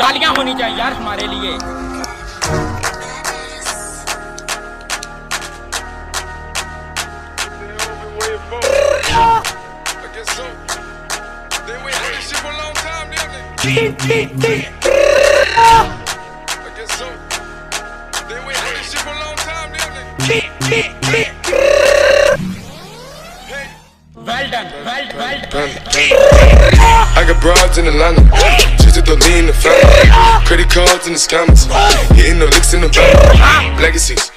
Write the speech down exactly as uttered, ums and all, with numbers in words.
तालियां होनी चाहिए यार हमारे लिए। Well done, well, well done. I got broads in Atlanta, just to lean the family. Credit cards in the scammers, hitting the licks in the bank. Legacies.